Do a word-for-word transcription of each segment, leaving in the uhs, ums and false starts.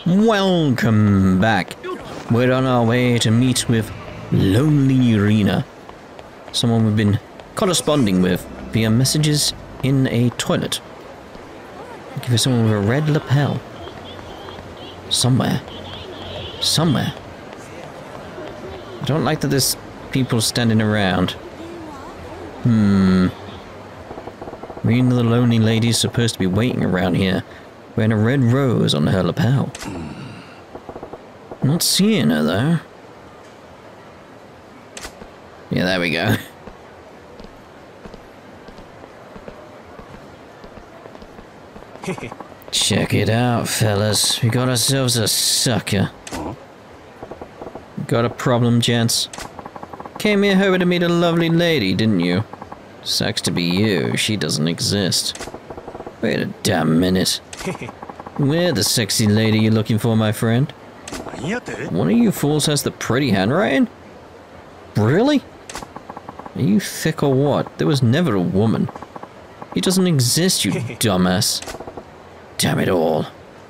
Welcome back. We're on our way to meet with Lonely Rena, someone we've been corresponding with via messages in a toilet. Looking for someone with a red lapel. Somewhere. Somewhere. I don't like that there's people standing around. Hmm. Rena the Lonely Lady's supposed to be waiting around here, wearing a red rose on her lapel. Not seeing her though. Yeah, there we go. Check it out, fellas. We got ourselves a sucker. Got a problem, gents? Came here hoping to meet a lovely lady, didn't you? Sucks to be you. She doesn't exist. Wait a damn minute. Where the sexy lady you're looking for, my friend? One of you fools has the pretty handwriting? Really? Are you thick or what? There was never a woman. He doesn't exist, you dumbass. Damn it all.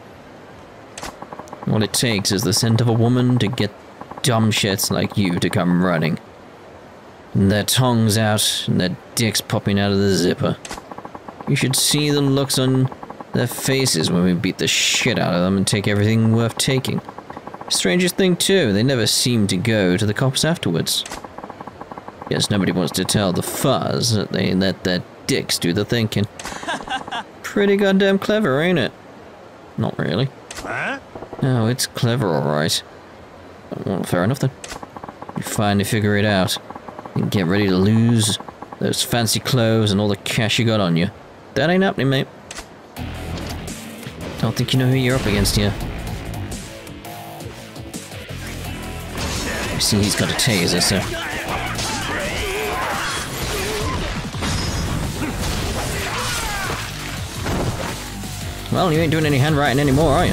All it takes is the scent of a woman to get dumb shits like you to come running. And their tongues out and their dicks popping out of the zipper. You should see the looks on their faces when we beat the shit out of them and take everything worth taking. Strangest thing too, they never seem to go to the cops afterwards. Guess nobody wants to tell the fuzz that they let their dicks do the thinking. Pretty goddamn clever, ain't it? Not really. Oh, it's clever alright. Well, fair enough then. You finally figure it out. And get ready to lose those fancy clothes and all the cash you got on you. That ain't happening, mate. Don't think you know who you're up against here. You see, he's got a taser, so... Well, you ain't doing any handwriting anymore, are you?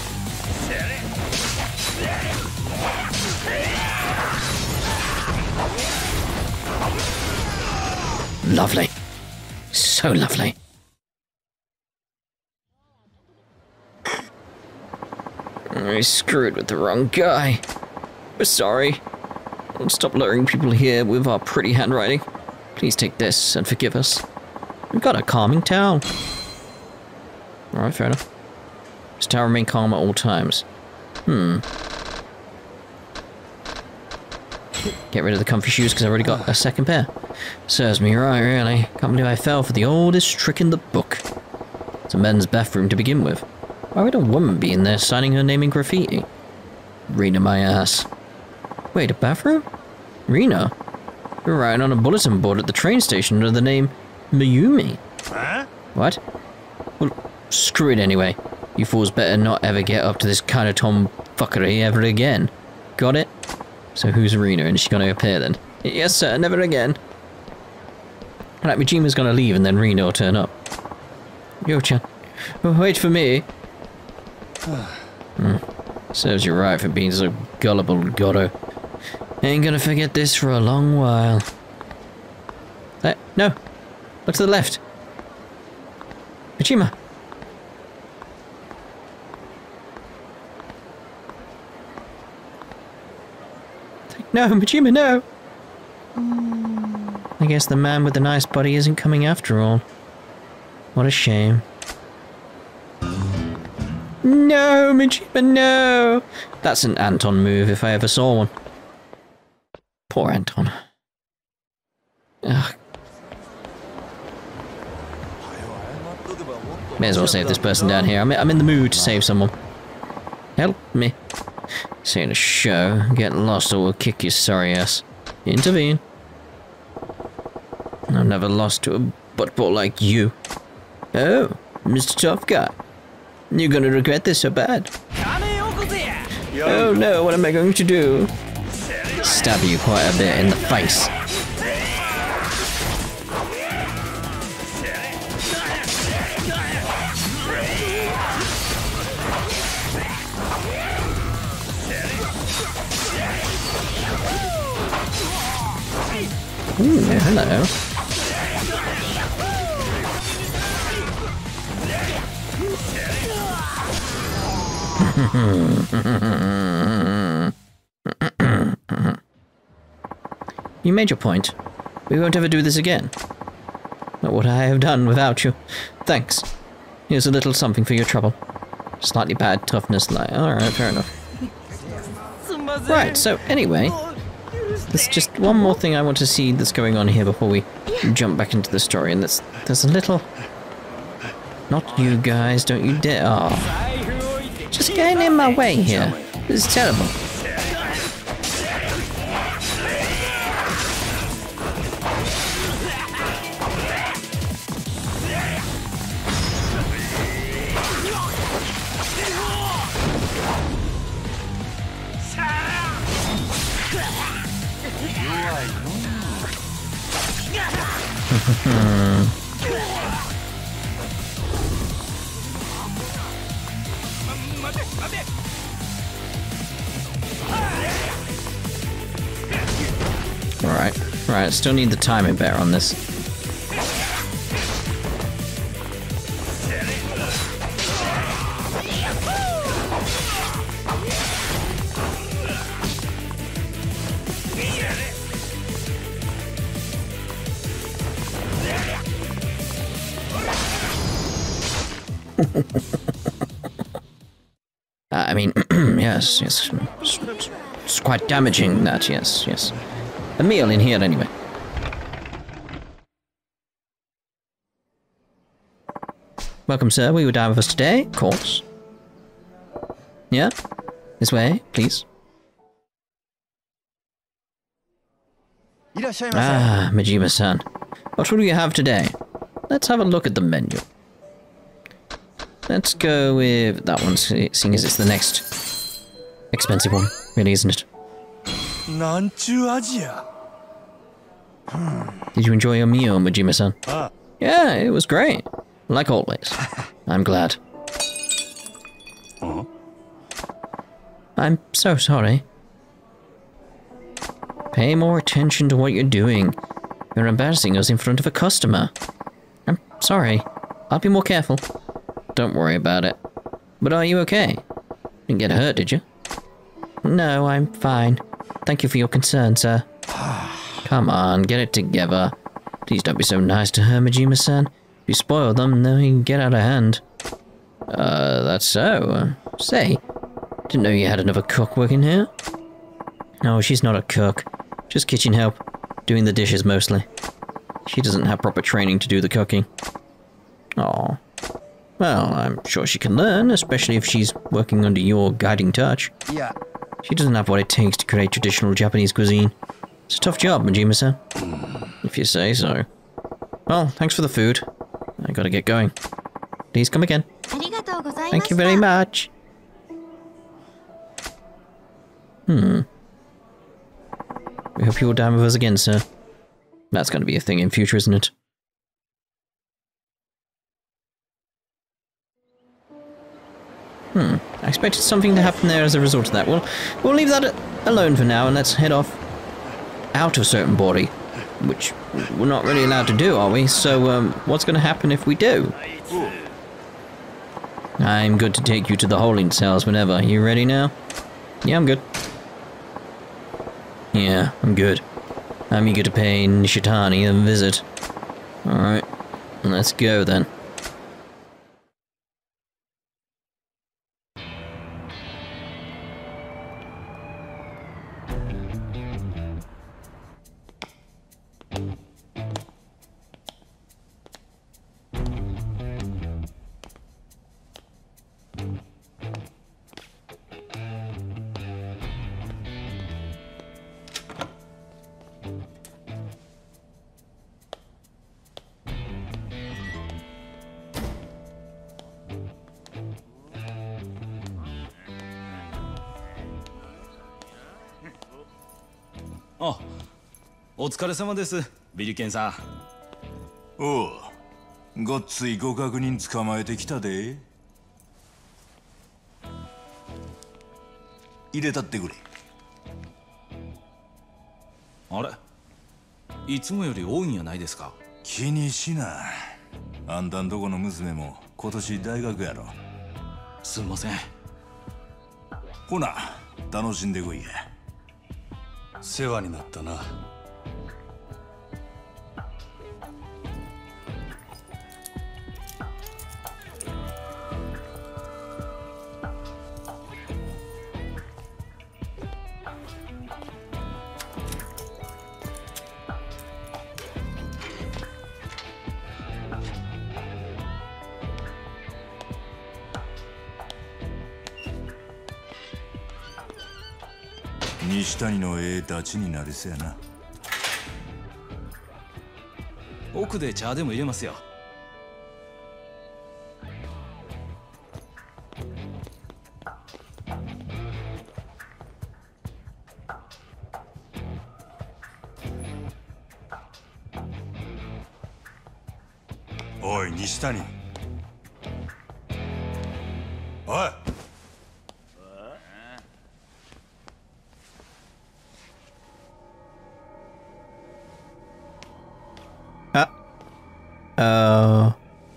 Lovely. So lovely. I screwed with the wrong guy. We're sorry. Stop luring people here with our pretty handwriting. Please take this and forgive us. We've got a calming towel. Alright, fair enough. This tower remain calm at all times. Hmm. Get rid of the comfy shoes because I've already got a second pair. Serves me right, really. Can't believe I fell for the oldest trick in the book. It's a men's bathroom to begin with. Why would a woman be in there signing her name in graffiti? Rena my ass. Wait, a bathroom? Rena? You're writing on a bulletin board at the train station under the name Mayumi. Huh? What? Well, screw it anyway. You fools better not ever get up to this kind of tomfuckery ever again. Got it? So who's Rena and is she gonna appear then? Yes sir, never again. Like Majima's gonna leave and then Rena will turn up. Yo-chan, wait for me. hmm. Serves you right for being so gullible, Godo. Ain't gonna forget this for a long while. Uh, no, look to the left. Majima. No, Majima, no! I guess the man with the nice body isn't coming after all. What a shame. No, Majima, no! That's an Anton move if I ever saw one. Poor Anton. Ugh. May as well save this person down here. I'm, I'm in the mood to save someone. Help me. This ain't a show. Get lost or we'll kick your sorry ass. Intervene. I've never lost to a buttball like you. Oh, Mister Tough Guy. You're gonna regret this so bad. Oh no, what am I going to do? Stab you quite a bit in the face. Ooh, hello. You made your point. We won't ever do this again. Not what I have done without you. Thanks. Here's a little something for your trouble. Slightly bad toughness lie. Alright, fair enough. Right, so anyway, there's just one more thing I want to see that's going on here before we jump back into the story, and that's, there's a little... Not you guys, don't you dare. Oh. Just getting in my way here. This is terrible. Alright, right, still need the timing better on this. uh, I mean, yes, yes, it's, it's quite damaging that, yes, yes. A meal in here, anyway. Welcome, sir. Will you dine with us today? Of course. Yeah? This way, please. Ah, Majima-san. What will you have today? Let's have a look at the menu. Let's go with that one, seeing as it's the next expensive one, really, isn't it? Did you enjoy your meal, Majima-san? Uh. Yeah, it was great. Like always. I'm glad. Uh-huh. I'm so sorry. Pay more attention to what you're doing. You're embarrassing us in front of a customer. I'm sorry. I'll be more careful. Don't worry about it. But are you okay? Didn't get hurt, did you? No, I'm fine. Thank you for your concern, sir. Come on, get it together. Please don't be so nice to her, Majima-san. If you spoil them, they'll get out of hand. Uh, that's so. Uh, say, didn't know you had another cook working here? No, she's not a cook. Just kitchen help. Doing the dishes mostly. She doesn't have proper training to do the cooking. Aw. Well, I'm sure she can learn, especially if she's working under your guiding touch. Yeah. She doesn't have what it takes to create traditional Japanese cuisine. It's a tough job, Majima-san. If you say so. Well, thanks for the food. I gotta get going. Please come again. Thank you very much. Hmm. We hope you'll dine with us again, sir. That's gonna be a thing in future, isn't it? Hmm. I expected something to happen there as a result of that. Well, we'll leave that alone for now and let's head off out of Certain Body, which we're not really allowed to do, are we? So, um, what's going to happen if we do? I'm good to take you to the holding cells whenever. You ready now? Yeah, I'm good. Yeah, I'm good. I'm eager to pay Nishitani a visit. Alright, let's go then. あ、お疲れ様です、ビリケンさん。 おう、ごっついご確認捕まえてきたで。入れたってくれ。 あれ、いつもより多いんやないですか。 気にしな。あんたんとこの娘も今年大学やろ。 すんません。 ほな楽しんでこいや。 世話になったな。 西谷のええダチになりそうやな。 奥で茶でも入れますよ。 おい西谷、おい。 Uh.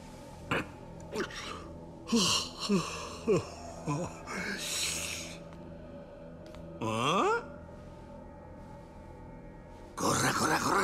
Huh? こらこらこら。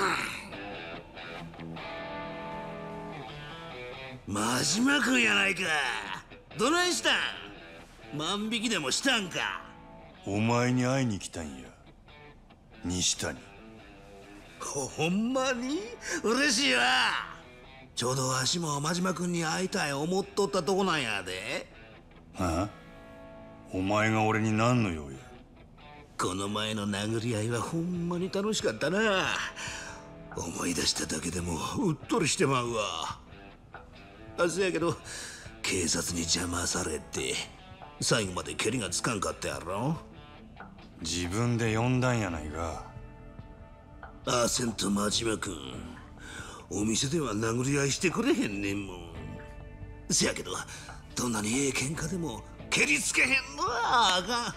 真島君やないか。どないしたん？万引きでもしたんか？ お前に会いに来たんや、西谷。 ほんまに嬉しいわ。ちょうどわしも真島君に会いたい思っとったとこなんやで。 はあ？お前が俺に何の用や？ この前の殴り合いはほんまに楽しかったな。思い出しただけでもうっとりしてまうわ。あせやけど警察に邪魔されて最後まで蹴りがつかんかったやろ。 自分で呼んだんやないか。 アーセンと真島君、お店では殴り合いしてくれへんねんもん。せやけどどんなにええ喧嘩でも蹴りつけへんのはあか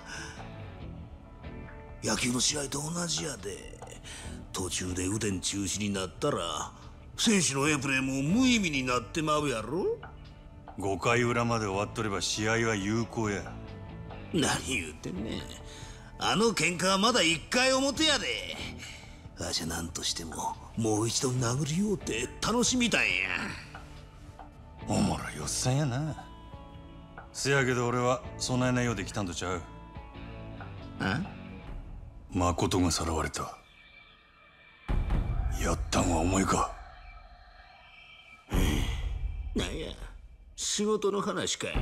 ん。野球の試合と同じやで。途中で腕ん中止になったら選手のええプレーも無意味になってまうやろ。 ごかい裏まで終わっとれば試合は有効や。 何言うてんねん。あの喧嘩はまだ一回表やで。わしゃ何としてももう一度殴り合うて楽しみたいんや。 おもろいおっさんやな。せやけど俺は備えないようで来たんとちゃう。 あ？ 誠がさらわれた。やったんはお前か。 なんや仕事の話かい。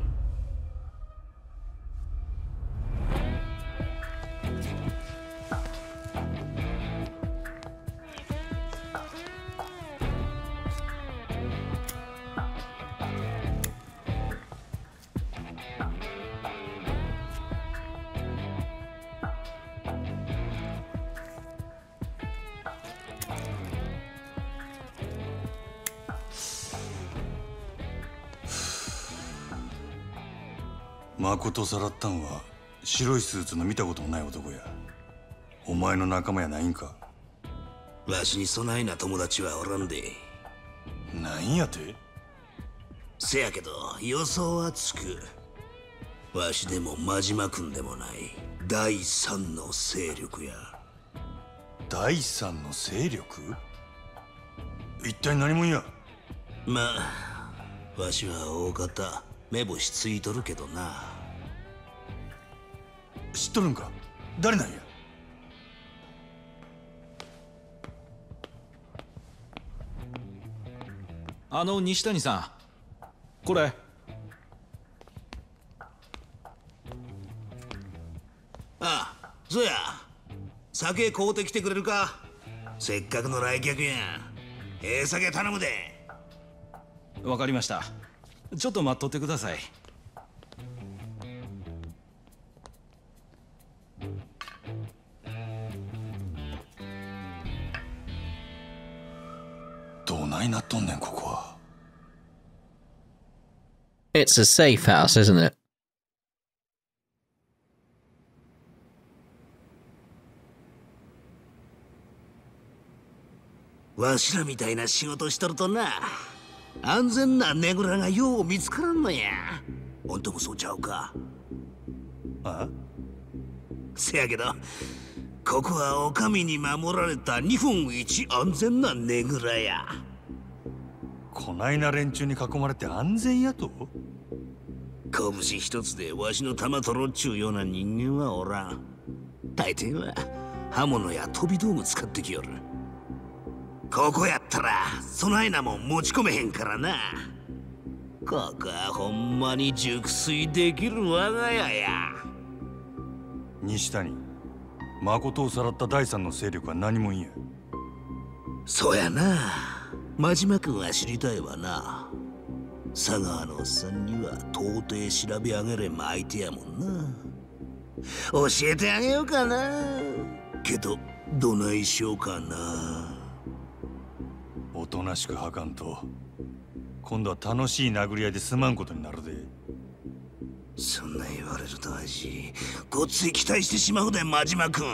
誠さらったんは白いスーツの見たこともない男や。お前の仲間やないんか。 わしにそないな友達はおらんで。 なんやて？ せやけど予想はつく。わしでも真島君でもない第三の勢力や。 第三の勢力？一体何者や？ まあわしは大方目星ついとるけどな。 知っとるんか？誰なんや？ あの西谷さん、これ。 ああ、そうや。酒買うてきてくれるか？せっかくの来客やん。ええ酒頼むで。 わかりました。ちょっと待っとってください。 どないなっとんねんここは。 It's a safe house, isn't it? わしらみたいな仕事しとるとな、安全なねぐらがよう見つからんのや。ほんともそうちゃうか？ あ？ せやけど、ここはお上に守られた日本一安全なねぐらや。 こないな連中に囲まれて安全やと？ 拳一つでわしの玉取ろっちゅうような人間はおらん。大抵は刃物や飛び道具使ってきよる。ここやったらそないなもん持ち込めへんからな。ここはほんまに熟睡できる我が家や。 西谷、誠をさらった第三の勢力は何もんや。 そうやな。真島君は知りたいわな。佐川のおっさんには到底調べ上げれん相手やもんな。教えてあげようかな。けどどないしようかな。 おとなしくはかんと今度は楽しい殴り合いで済まんことになるで。 そんな言われるとわしごっつい期待してしまうで、真島君。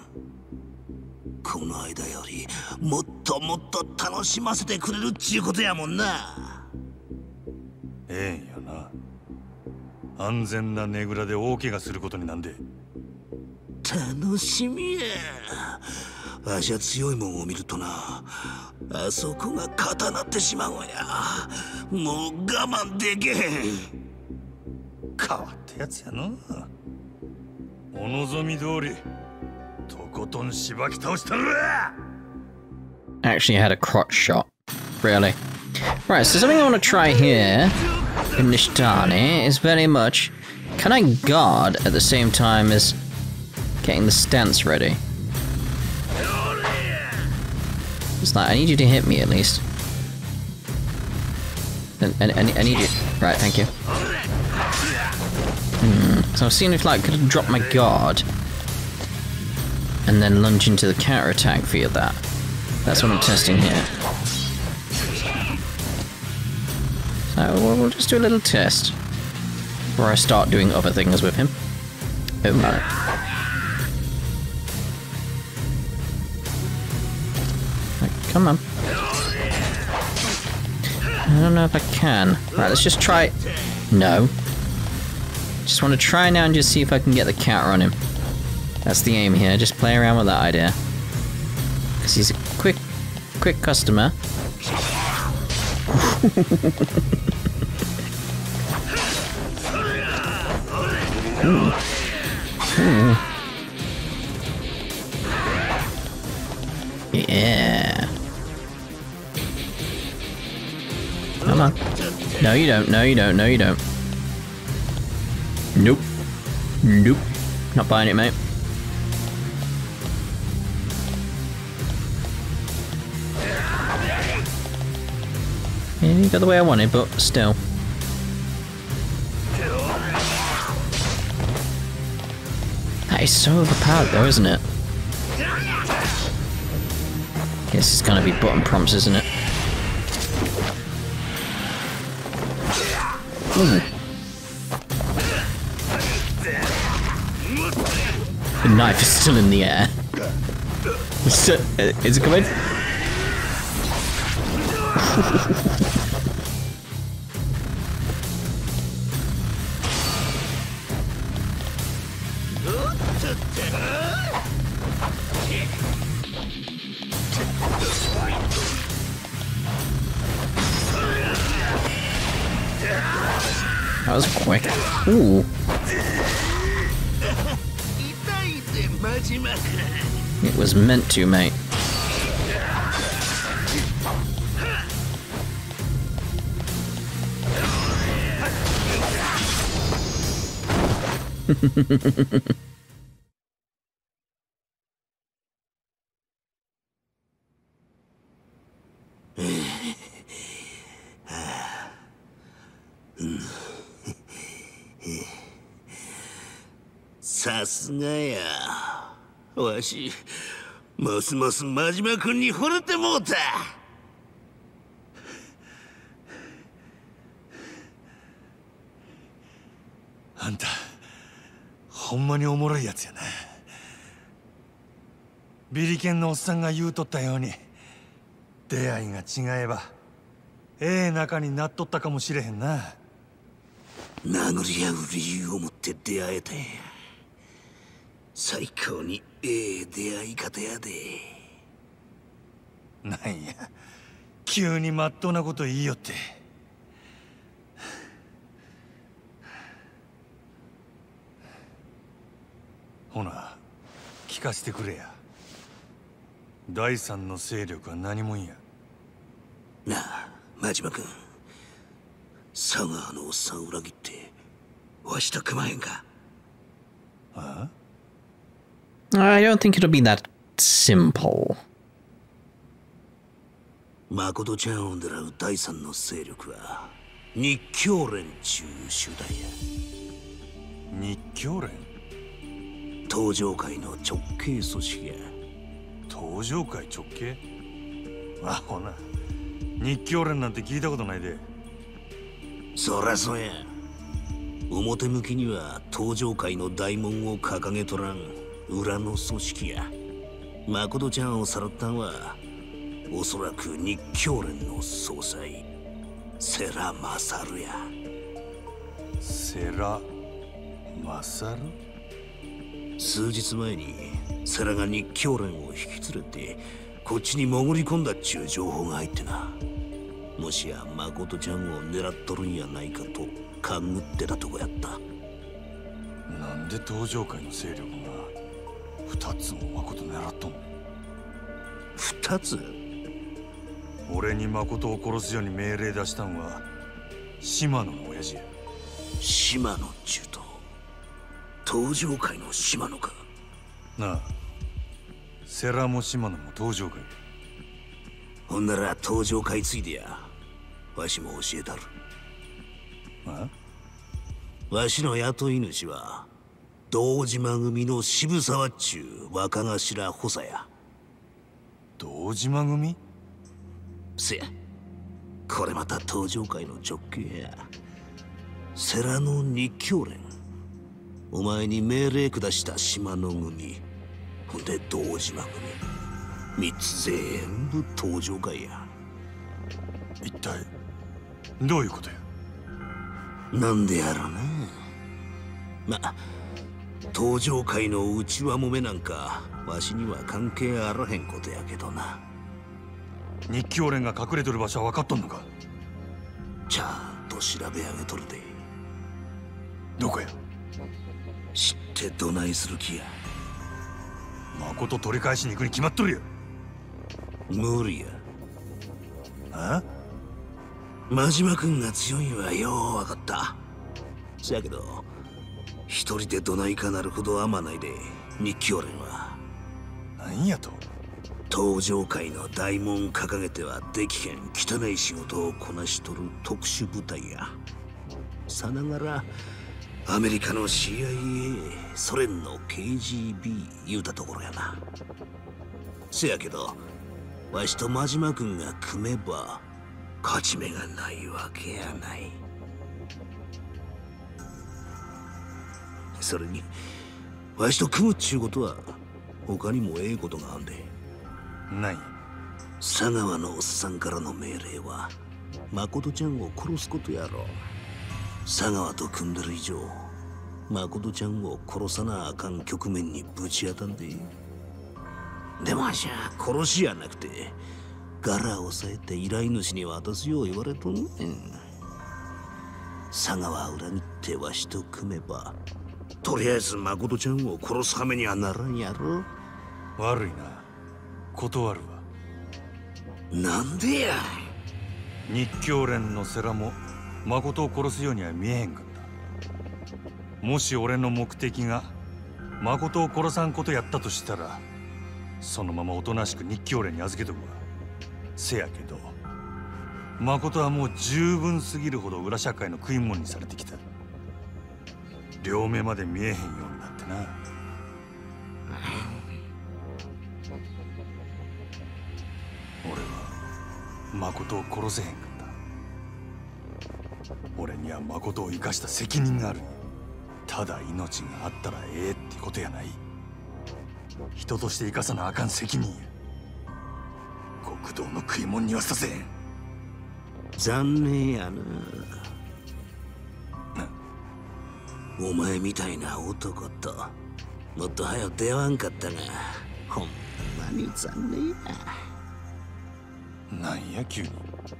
この間よりもっともっと楽しませてくれるっちゅうことやもんな。 ええんやな。安全なねぐらで大怪我することになんで。 楽しみや。わしは強いもんを見るとな、あそこが固なってしまうんや。もう我慢できへん。 変わったやつやな。お望み通りとことんしばき倒したるわ。 Actually had a crotch shot. Really? Right, so something I want to try here in Nishtani is very much, can I guard at the same time as getting the stance ready? It's like, I need you to hit me at least. And, and, and I need you. Right, thank you. Hmm. So I've seen if like could drop my guard and then lunge into the counter attack via that. That's what I'm testing here. So we'll, we'll just do a little test before I start doing other things with him. Oh my. Come on. I don't know if I can. Right, let's just try... No. Just want to try now and just see if I can get the counter on him. That's the aim here, just play around with that idea. Because he's a quick, quick customer. Ooh. Ooh. Yeah. Come on. No, you don't. No, you don't. No, you don't. Nope. Nope. Not buying it, mate. Yeah, you got the way I wanted, but still. That is so overpowered though, isn't it? Guess it's gonna be button prompts, isn't it? Ooh. The knife is still in the air. Is it coming? That was quick. Ooh. It was meant to, mate. さすがや。わし、ますます真島君に惚れてもうた。 あんた、ほんまにおもろいやつやな。ビリケンのおっさんが言うとったように、出会いが違えば、ええ仲になっとったかもしれへんな。 殴り合う理由を持って出会えたんや。 最高にええ出会い方やで。 なんや急にまっとうなこと言いよって。ほな聞かせてくれや。第三の勢力は何もんや。 なあ真島君、佐川のおっさん裏切ってわしと組まへんか。 ああ I don't think it'll be that simple. 誠ちゃんを狙う第三の勢力は日教連ちゅう集団や。 日教連？ 東上会の直系組織や。 東上会直系？あほな日教連なんて聞いたことないで。 そらそうや。表向きには東上会の大門を掲げとらん裏の組織や。誠ちゃんをさらったんはおそらく日教連の総裁世良勝や。 世良勝？ 数日前に世良が日教連を引き連れてこっちに潜り込んだっちゅう情報が入ってな。もしや誠ちゃんを狙っとるんやないかと勘ぐってたとこやった。 なんで東上会の勢力が二つも誠狙っとんの？ 二つ？ 俺に誠を殺すように命令出したんは島野の親父や。 島野っちゅうと東上会の島野か。 なあ世良も島野も東上会。 ほんなら東上会ついでやわしも教えたる。 あわしの雇い主は堂島組の渋沢っちゅう若頭補佐や。 堂島組？ せや、これまた東上会の直系や。世良の日教連、お前に命令下した島の組、ほんで堂島組、三つ全部東上会や。 一体どういうことや？ なんでやろな。ま、東上会の内輪もめなんかわしには関係あらへんことやけどな。 日教連が隠れとる場所は分かっとんのか？ ちゃんと調べ上げとるで。 どこや？ 知ってどないする気や。 誠取り返しに行くに決まっとるや。 無理や。 あ？ 真島君が強いんはよう分かった。せやけど一人でどないかなるほど甘ないで。日教連は何やと？ 東上会の大門掲げてはできへん汚い仕事をこなしとる特殊部隊や。さながらアメリカの シーアイエー、 ソ連の ケージービー 言うたところやな。せやけどわしと真島君が組めば勝ち目がないわけやない。それにわしと組むっちゅうことは他にもええことがあんで。 何？ 佐川のおっさんからの命令は誠ちゃんを殺すことやろ。佐川と組んでる以上誠ちゃんを殺さなあかん局面にぶち当たんで。でもわしゃ殺しやなくて柄を押さえて依頼主に渡すよう言われとんねん。佐川を裏切ってわしと組めばとりあえず誠ちゃんを殺すはめにはならんやろ。 悪いな、断るわ。 なんでや。 日教連の世良も誠を殺すようには見えへんかった。もし俺の目的が誠を殺さんことやったとしたらそのままおとなしく日教連に預けとくわ。せやけど誠はもう十分すぎるほど裏社会の食い物にされてきた。両目まで見えへんようになってな。俺は誠を殺せへんかった。俺には誠を生かした責任がある。ただ命があったらええってことやない。人として生かさなあかん責任や。極道の食い物にはさせへん。 残念やな。お前みたいな男ともっと早く出会わんかったが、ほんまに残念や。 なんや急に。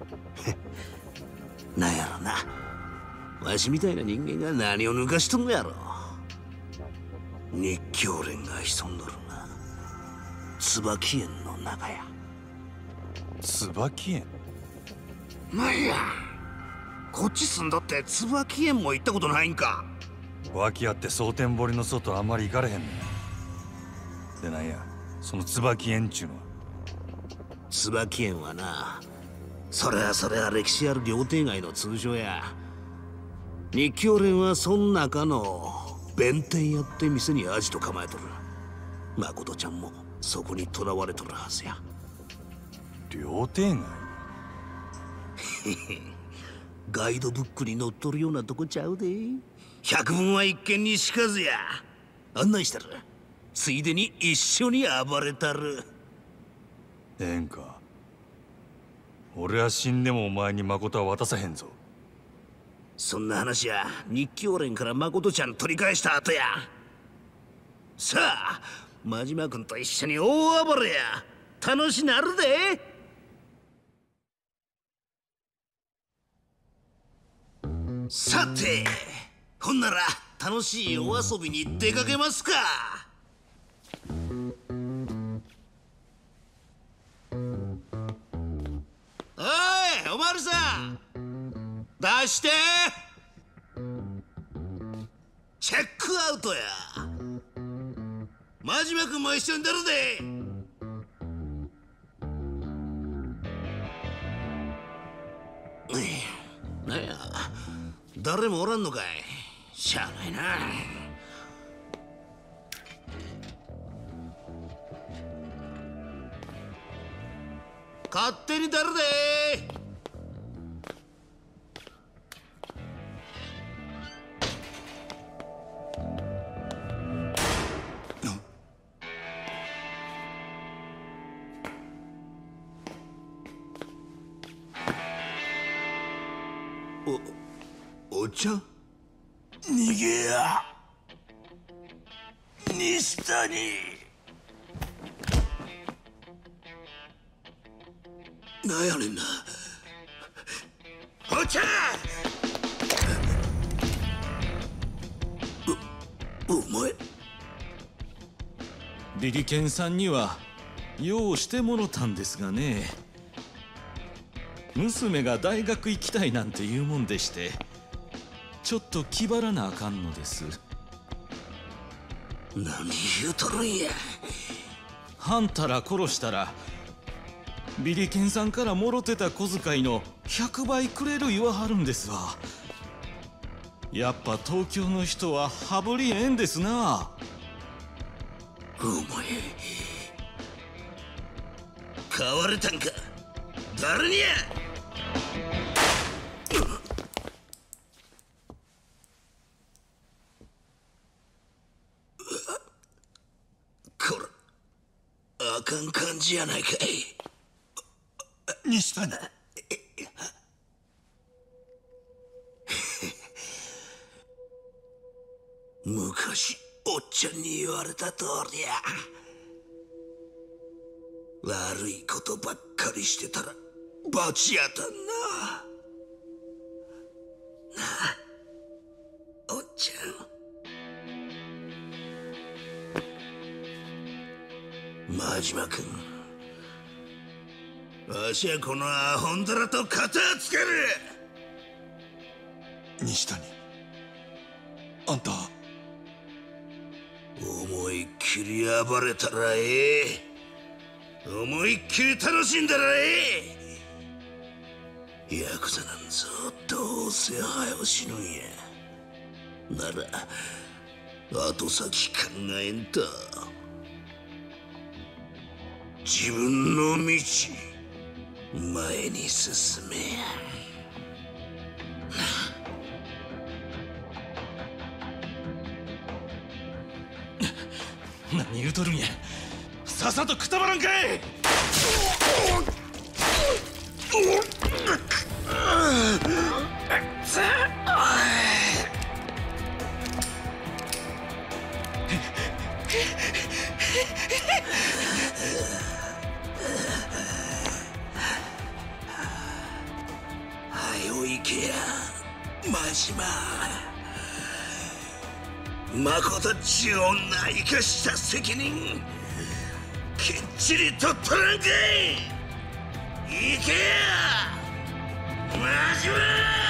なんやろな、わしみたいな人間が何を抜かしとんのやろ。日教連が潜んどるな、椿園の中や。 椿園。 なんや、こっち住んどって椿園も行ったことないんか。 脇あって蒼天堀の外あんまり行かれへんねん。でなんや、その椿園っちゅうのは。 椿園はな、それはそれは歴史ある料亭街の通称や。日教連はそん中の弁天やって店にアジト構えとる。誠ちゃんもそこに囚われとるはずや。 料亭街。 ガイドブックに載っとるようなとこちゃうで。百聞は一見にしかずや。案内したる。ついでに一緒に暴れたる。 ええんか。俺は死んでもお前に誠は渡さへんぞ。 そんな話や日教連から誠ちゃん取り返した後や。さあ真島君と一緒に大暴れや。楽しなるで。さてほんなら楽しいお遊びに出かけますか。おいおまるさん、出して。チェックアウトや。真島君も一緒に出るで。なんや、誰もおらんのかい。しゃあないな。勝手に出るで。お、お茶？逃げや。西谷。なんやねんな。お茶！お、お前。 ビリケンさんにはようしてもろたんですがね。娘が大学行きたいなんて言うもんでして、ちょっと気張らなあかんのです。 何言うとるんや。 はんたら殺したらビリケンさんからもろてた小遣いのひゃくばいくれる言わはるんですわ。やっぱ東京の人は羽振りええんですな。 お前買われたんか。誰にや。こら、あかん感じやないかい。西谷。昔おっちゃんに言われた通りや。悪いことばっかりしてたら罰やたんな。なあおっちゃん。真島君、わしはこのアホンダラと片つける。 西谷、あんた思いっきり暴れたらええ。思いっきり楽しんだらええ。ヤクザなんぞどうせ早う死ぬんや。なら後先考えんと自分の道前に進めや。 何言うとるんや。さっさとくたばらんかい。 島誠っちゅう女生かした責任きっちりと取らんかい。行けや真島。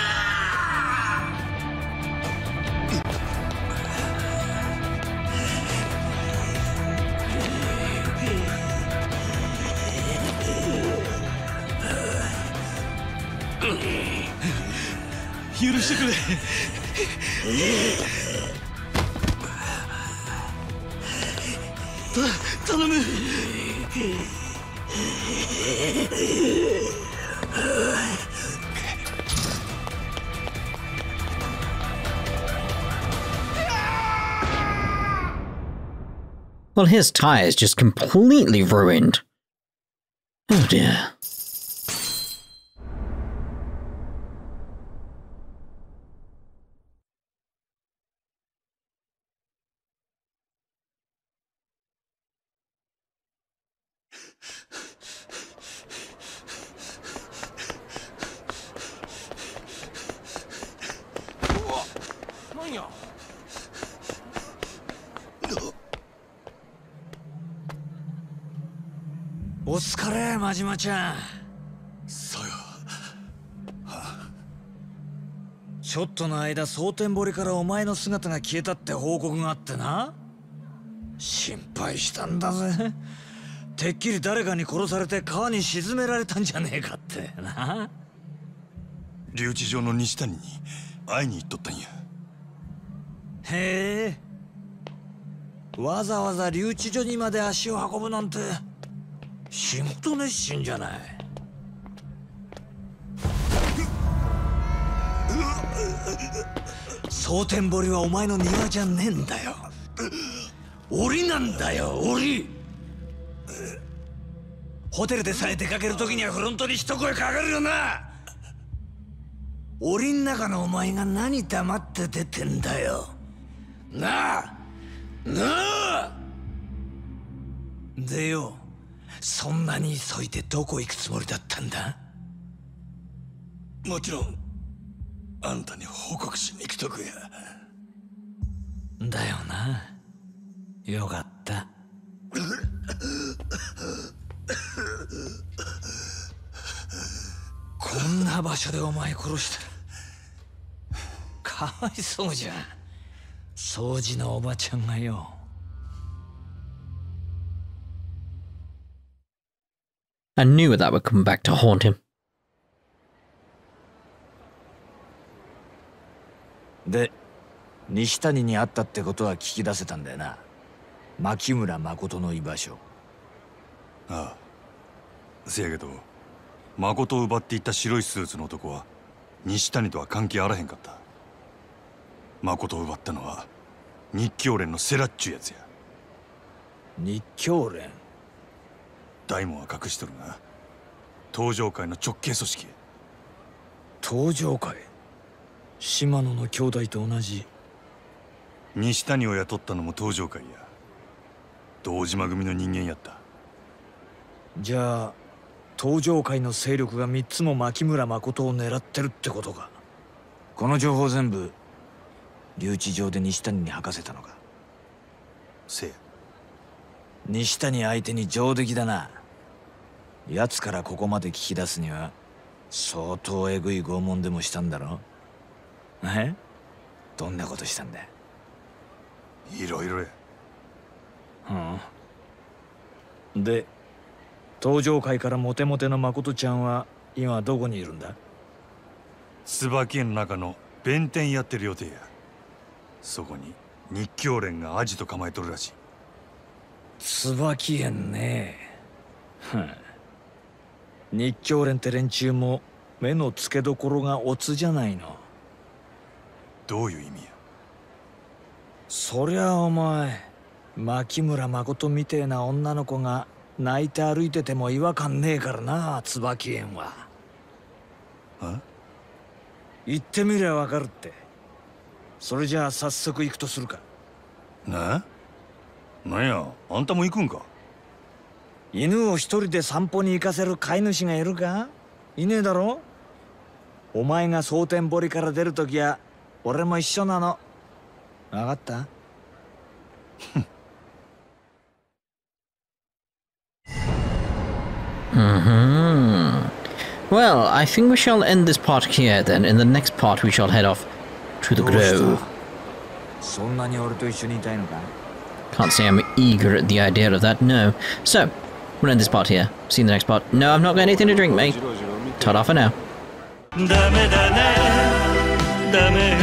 許してくれ。た頼む。 Well, his tie is just completely ruined. Oh dear. What? お疲れ、真島ちゃん。 そうよ。 ちょっとの間、蒼天堀からお前の姿が消えたって報告があってな。心配したんだぜ。てっきり誰かに殺されて川に沈められたんじゃねえかってな。 留置場の西谷に会いに行っとったんや。 へえ。わざわざ留置所にまで足を運ぶなんて仕事熱心じゃない。蒼天堀はお前の庭じゃねえんだよ。檻なんだよ、檻。ホテルでさえ出かける時にはフロントに一声かかるよな。檻ん中のお前が何黙って出てんだよ。なあなあ。でよ、そんなに急いでどこ行くつもりだったんだ？ もちろんあんたに報告しに来とくや。 だよな。よかった。こんな場所でお前殺したらかわいそうじゃん。掃除のおばちゃんがよ。 I knew that would come back to haunt him. で、西谷に会ったってことは聞き出せたんだよな。牧村誠の居場所。 ああ。せやけど、誠を奪っていった白いスーツの男は西谷とは関係あらへんかった。誠を奪ったのは日教連のセラっちゅうやつや。 日教連？ 大門は隠しとるが、東上会の直系組織。 東上会？島野の兄弟と同じ。 西谷を雇ったのも東上会や。堂島組の人間やった。 じゃあ東上会の勢力が三つも牧村誠を狙ってるってことか。この情報全部留置場で西谷に吐かせたのか。 せや。 西谷相手に上出来だな。奴からここまで聞き出すには相当えぐい拷問でもしたんだろ。え？どんなことしたんだ？ いろいろや。 うん。で、東上会からモテモテの誠ちゃんは今どこにいるんだ？ 椿園の中の弁天やってる予定や。そこに日教連がアジト構えとるらしい。 椿園ね。ふん。日教連って連中も目の付けどころがオツじゃないの。 どういう意味や？ そりゃお前、牧村誠みてえな女の子が泣いて歩いてても違和感ねえからな、椿園は。 あ？ 行ってみりゃわかるって。それじゃあ早速行くとするか。 な？なんや、あんたも行くんか？ 犬を一人で散歩に行かせる飼い主がいるか？いねえだろ？お前が蒼天堀から出るときは俺も一緒なの。分かった？ Mm-hmm. Well, I think we shall end this part here then. In the next part we shall head off to the grove. そんなに俺と一緒にいたいのか? Can't say I'm eager at the idea of that, no. So, we'll end this part here. See you in the next part. No, I've not got anything to drink, mate. Ta-da for now.